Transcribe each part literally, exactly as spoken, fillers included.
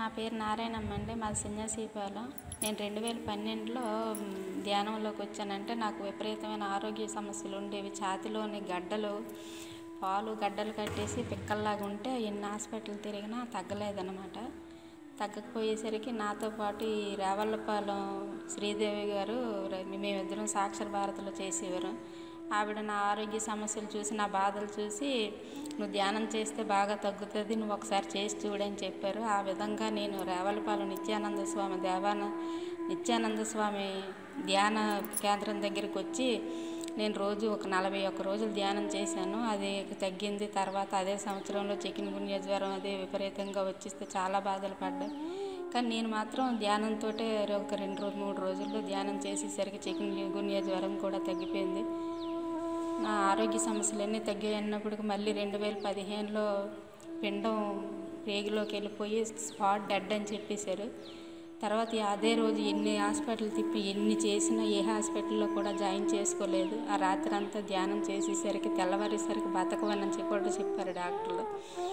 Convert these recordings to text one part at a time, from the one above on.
నా పేరు నారాయణమ్మ అండి. మాది సన్యాసిపాలెం. నేను రెండు వేల పన్నెండులో ధ్యానంలోకి వచ్చానంటే నాకు విపరీతమైన ఆరోగ్య సమస్యలు ఉండేవి. ఛాతిలోని గడ్డలు, పాలు గడ్డలు కట్టేసి పిక్కల్లాగా ఉంటే ఎన్ని హాస్పిటల్ తిరిగినా తగ్గలేదన్నమాట. తగ్గకపోయేసరికి నాతో పాటు ఈ రావళ్ళపాలెం శ్రీదేవి గారు, మేమిద్దరం సాక్షర భారతిలో చేసేవారు. ఆవిడ నా ఆరోగ్య సమస్యలు చూసి, నా బాధలు చూసి, నువ్వు ధ్యానం చేస్తే బాగా తగ్గుతుంది, నువ్వు ఒకసారి చేసి చూడని చెప్పారు. ఆ విధంగా నేను రావళ్ళపాలెం నిత్యానంద స్వామి దేవాన నిత్యానంద స్వామి ధ్యాన కేంద్రం దగ్గరికి వచ్చి నేను రోజు ఒక నలభై ఒక్క రోజులు ధ్యానం చేశాను. అది తగ్గింది. తర్వాత అదే సంవత్సరంలో చికెన్ గున్యా జ్వరం అది విపరీతంగా వచ్చిస్తే చాలా బాధలు పడ్డాయి. కానీ నేను మాత్రం ధ్యానంతో ఒక రెండు రోజు మూడు రోజుల్లో ధ్యానం చేసేసరికి చికెన్ గున్యా జ్వరం కూడా తగ్గిపోయింది. నా ఆరోగ్య సమస్యలన్నీ తగ్గాయి అన్నప్పటికీ మళ్ళీ రెండు వేల పదిహేనులో పిండం రేగిలోకి వెళ్ళిపోయి స్పాట్ డెడ్ అని చెప్పేశారు. తర్వాత అదే రోజు ఎన్ని హాస్పిటల్ తిప్పి ఎన్ని చేసినా ఏ హాస్పిటల్లో కూడా జాయిన్ చేసుకోలేదు. ఆ రాత్రి అంతా ధ్యానం చేసేసరికి తెల్లవారేసరికి బతకవని కూడా చెప్పారు డాక్టర్లు.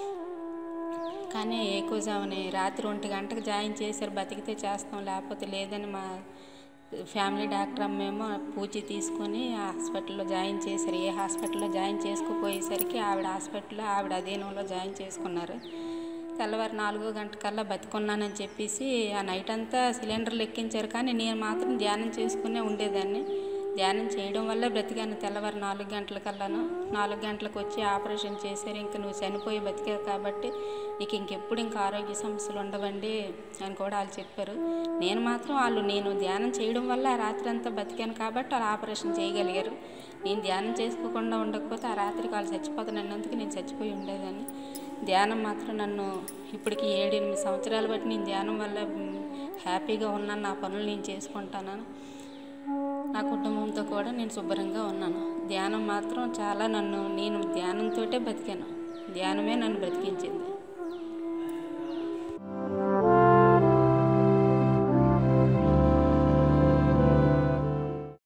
కానీ ఎక్కువజామని రాత్రి ఒంటి గంటకు జాయిన్ చేశారు. బతికితే చేస్తాం, లేకపోతే లేదని మా ఫ్యామిలీ డాక్టర్ అమ్మేమో పూచి తీసుకొని హాస్పిటల్లో జాయిన్ చేశారు. ఏ హాస్పిటల్లో జాయిన్ చేసుకోపోయేసరికి ఆవిడ హాస్పిటల్లో ఆవిడ అధీనంలో జాయిన్ చేసుకున్నారు. తెల్లవారు నాలుగో గంటకల్లా బతికున్నానని చెప్పేసి ఆ నైట్ అంతా సిలిండర్లు ఎక్కించారు. కానీ నేను మాత్రం ధ్యానం చేసుకునే ఉండేదాన్ని. ధ్యానం చేయడం వల్ల బ్రతికాను. తెల్లవారు నాలుగు గంటలకల్లాను నాలుగు గంటలకు వచ్చి ఆపరేషన్ చేశారు. ఇంక నువ్వు చనిపోయి బతికావు కాబట్టి నీకు ఇంకెప్పుడు ఇంకా ఆరోగ్య సమస్యలు ఉండవండి అని కూడా వాళ్ళు చెప్పారు. నేను మాత్రం వాళ్ళు నేను ధ్యానం చేయడం వల్ల ఆ రాత్రి అంతా బతికాను కాబట్టి వాళ్ళు ఆపరేషన్ చేయగలిగారు. నేను ధ్యానం చేసుకోకుండా ఉండకపోతే ఆ రాత్రికి వాళ్ళు చచ్చిపోతాను అన్నందుకు నేను చచ్చిపోయి ఉండేదాన్ని. ధ్యానం మాత్రం నన్ను ఇప్పటికి ఏడు ఎనిమిది సంవత్సరాలు బట్టి నేను ధ్యానం వల్ల హ్యాపీగా ఉన్నాను. నా పనులు నేను చేసుకుంటాను. నా కుటుంబంతో కూడా నేను శుభ్రంగా ఉన్నాను. ధ్యానం మాత్రం చాలా నన్ను నేను ధ్యానంతో బతికాను. ధ్యానమే నన్ను బ్రతికించింది.